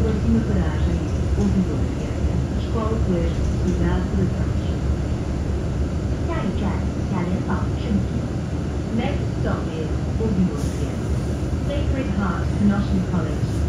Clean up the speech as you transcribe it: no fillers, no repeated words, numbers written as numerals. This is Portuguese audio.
Próxima paragem, Ouvidor FM, Escola Colégio Sociedade de Ramos. 下一站，雅联坊圣体。Next stop is Ouvidor FM, Sacred Heart National College.